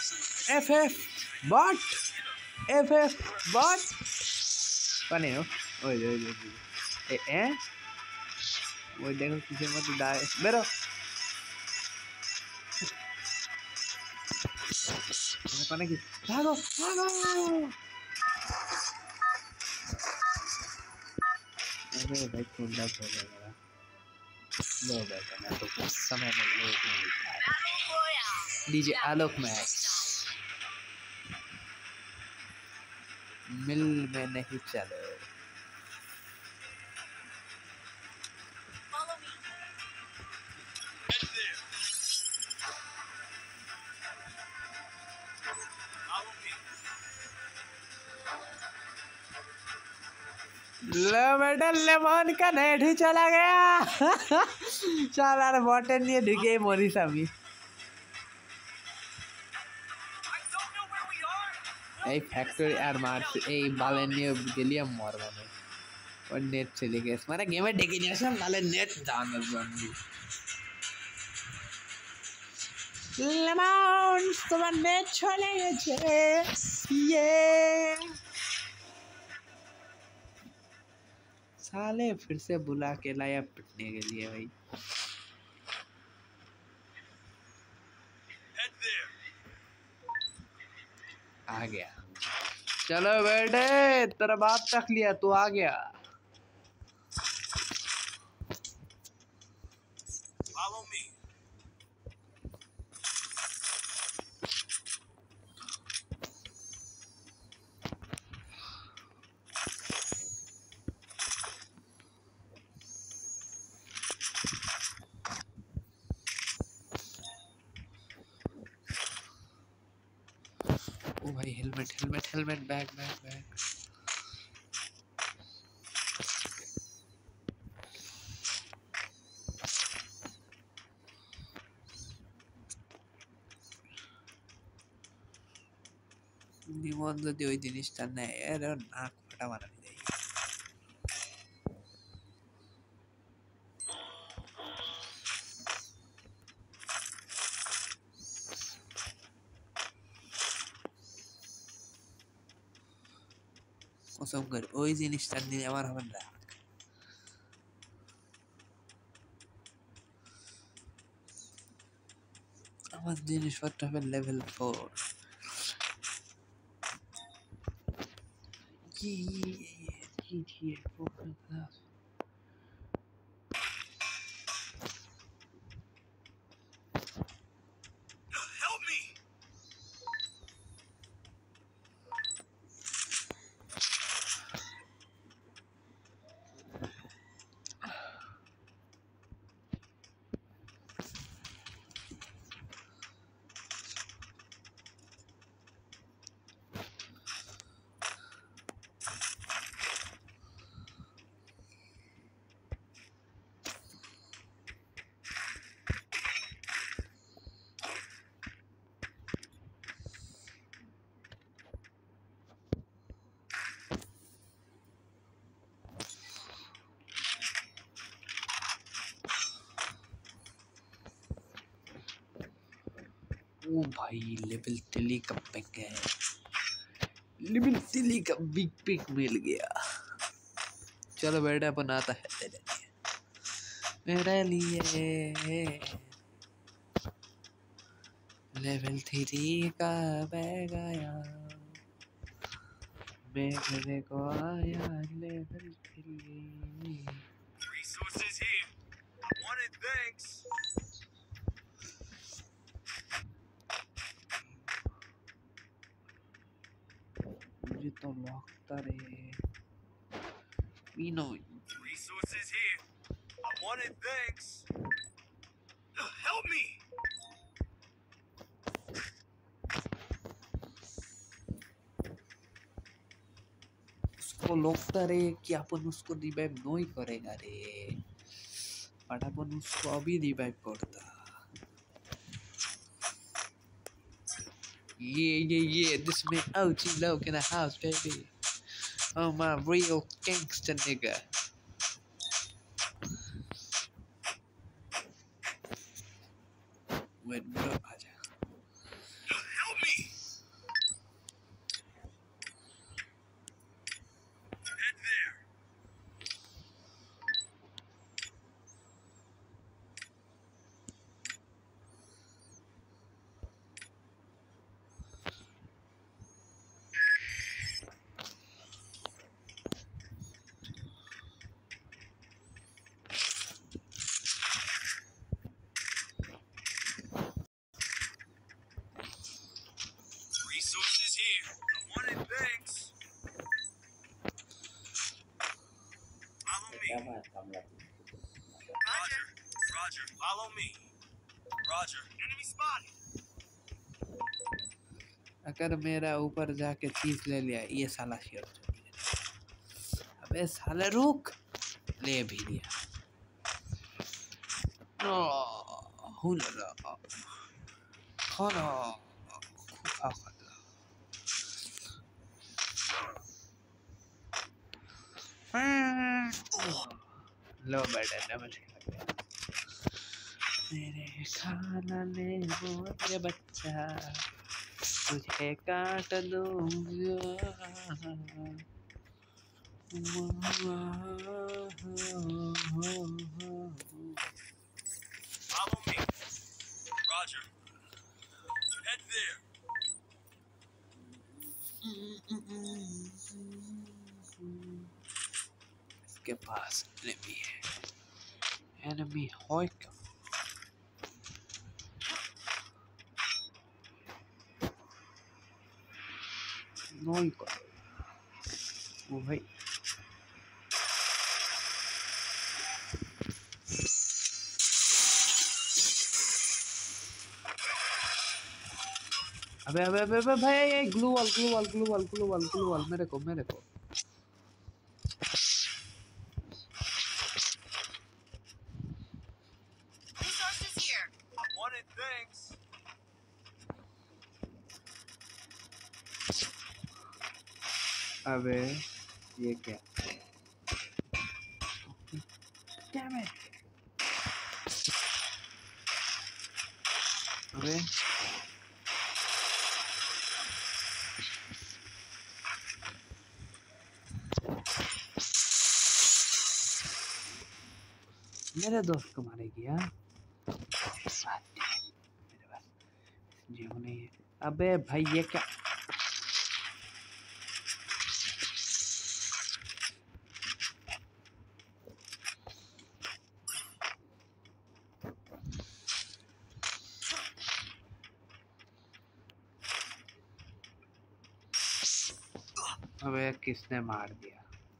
FF what? FF what? Funny no? ओए ए वो देखो किसी मत डाल बेरो कौन है कि भागो भागो अरे भाई कुंडा खोल मेरा लो बेटा मैं तो कुछ समय में लो डीजे आलोक मैक्स मिल में नहीं चलो ले बेटा लेमन का नेट ही चला गया चल यार बटन नहीं ढुके मोरी सभी এই ফ্যাক্টরি আর মার্চ এই বালে নিয়ে গেলিয়াম মরবানে और नेट चले गए মানে গেমে ঢেকে নিয়ে আসলাম নালে নেট দাম বন্ধু লেমন তোমার নেট চলে গেছে ये साले फिर से बुला के लाया पिटने के लिए भाई आ गया चलो बेटे तेरा बाप तक लिया तू आ गया Follow me. ओ भाई हेलमेट बैग निमन যদি ওই জিনিসটা নেয় এর নাক ফাটা বানানি দেয় কসম করে ওই জিনিসটা নিয়ে আমার হবে না আমার জিনিসপত্র হবে level 4 GTA 4 class help me ओ भाई लेवल 3 का पिक है लेवल 3 का बिग पिक मिल गया चलो बेटा बनाता है तेरे लिए मेरे लिए लेवल 3 का बैग आया मेरे को आया level 3 resources here I wanted thanks मुझे तो लगता रहे we know resources here I wanted thanks help me उसको लगता रहे कि अपन उसको रिवाइव नहीं करेगा रे बट अपन उसको अभी रिवाइव करता Yeah, this man OG Loke in the house, baby. Oh, my real gangster nigga. Wait, bro, help me! Resources here. I wanted thanks. Follow me. Roger. Roger. Follow me. Roger. Enemy spotted. अगर मेरा ऊपर जाके चीज ले लिया ये साला शेर चल गया। अबे साले रुक, ले भी लिया। हुनरा खाना खूखा खाना। लो बेटा डैमेज खा गया। मेरे खाना ले मोरे बच्चा, तुझे काट दूंगा। Follow me. Roger. Head there. इसके पास एनिमी है। एनिमी है क्या? नहीं कर वो भाई अबे अबे अबे अबे भाई glue wall glue wall glue wall glue wall glue wall मेरे को Resources here. I wanted thanks. अबे ये क्या? Damn it! अबे मेरे दोस्त को मारेगी यार। मेरे पास जीव नहीं है। अबे भाई ये क्या? अबे किसने मार दिया?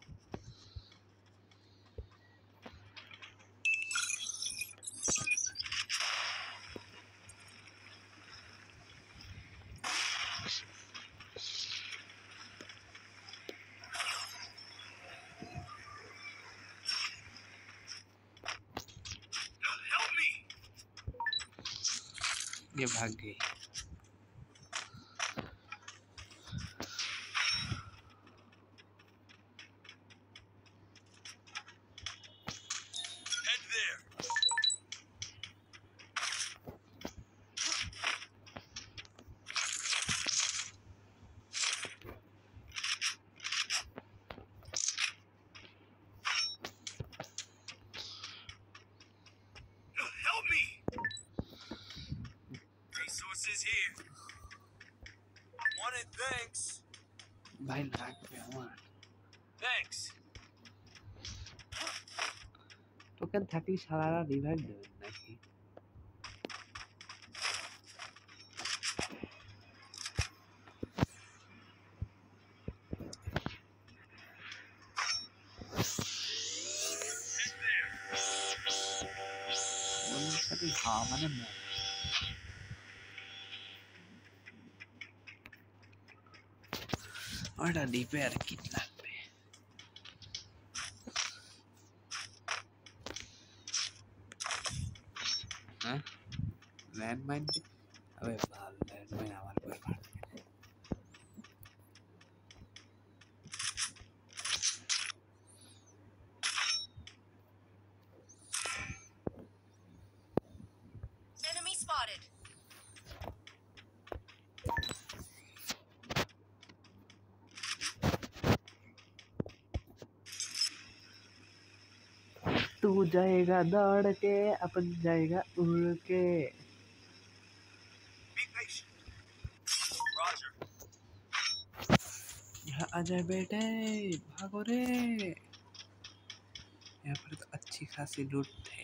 Help me. ये भाग गई। Head there. Help me. Resources here. I wanted thanks. भाई लाग पे हूँ। Thanks. टोकन থাকলে সারারা রিভাইভ দেবেন নাকি? Head there. ওই হ্যাঁ মানে ওটা ডিপে আর কি লাগবে? হ্যাঁ ল্যান্ডমাইন अबे बाल ল্যান্ডমাইन আমার कोई बात नहीं। Enemy spotted. तू जाएगा दौड़ के अपन जाएगा उड़ के। Be patient. Roger. यहाँ आ जाए बेटे भागो रे। यहाँ पर तो अच्छी खासी लूट है।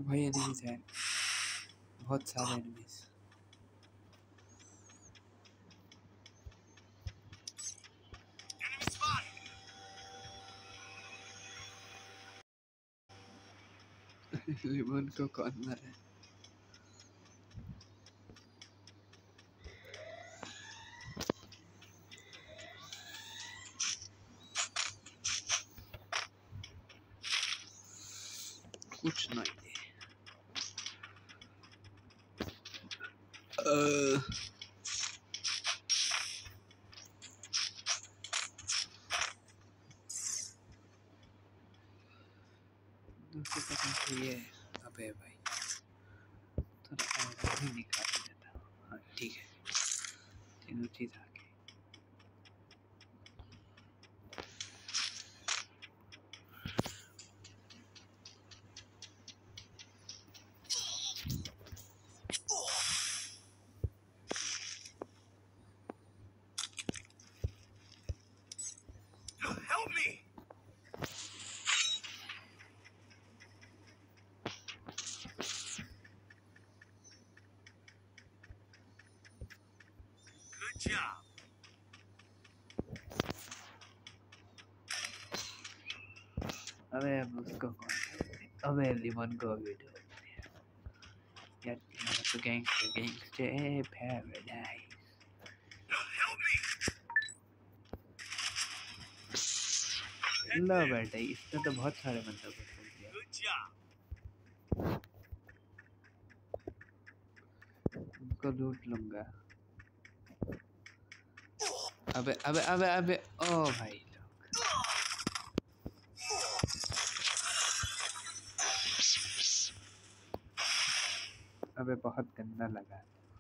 भाई एनिमीज हैं, बहुत सारे एनिमीज। Enemy spotted. लिमन को कौन मारा? कुछ नहीं। दूसरे का ये अबे भाई थोड़ा ही निकाल देता हूँ। हाँ ठीक है, तीनों चीज आ गई। Help me. Good job. अबे अब उसको कौन? अबे लिमन को अभी यार, तो गैंगस्टर पैराडाइज। Help me. लो बेटा, इसने तो बहुत सारे बंदों को छोड़ दिया। Good job. उनको लूट लूंगा। अबे अबे अबे अबे ओ भाई लोग, अबे बहुत गंदा लगा।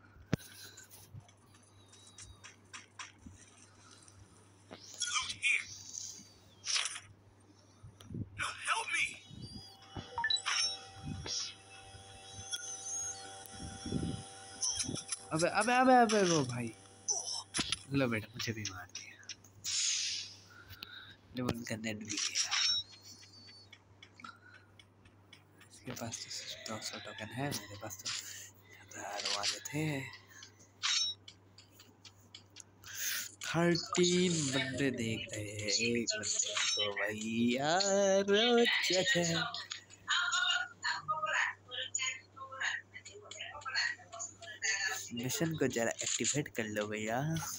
Loot here. Help me. अबे अबे अबे अबे वो भाई, लो बेटा मुझे भी मार दिया। लेकिन उनका नेट भी गया। इसके पास तो 200 टोकन है, मेरे पास तो 1000 वाले थे। 13 बंदे देख रहे हैं एक बंदे को भाई यार। चाचा मिशन को जरा एक्टिवेट कर लो भैया।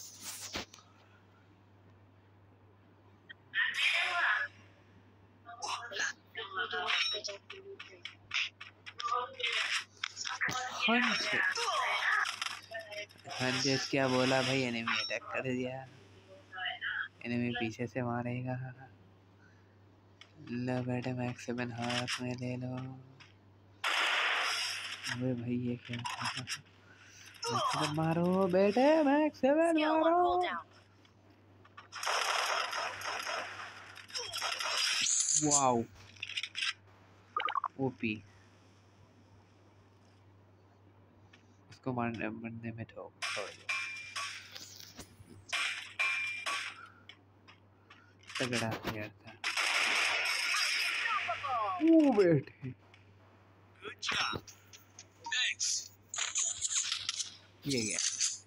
हंड्रेड क्या बोला भाई? एनिमी अटैक कर दिया, एनिमी पीछे से मारेगा। लो बेटे मैक्स 7 हाथ में ले लो। अबे भाई ये क्या था? मैक्स 7 मारो बेटे, मैक्स 7 मारो। वाओ ओपी, इसको मारने में छोड़ दो। तगड़ा प्लेयर था वो बेटे। Good job. Thanks. ये गया।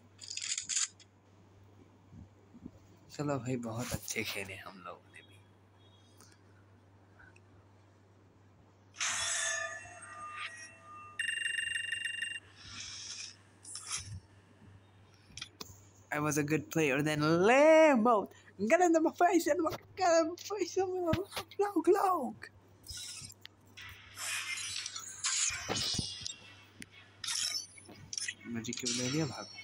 चलो भाई बहुत अच्छे खेले हम लोगों ने भी। I was a good player then Lambo. Get in my face and get in my face and glow. Magic के ले लिया, भागो।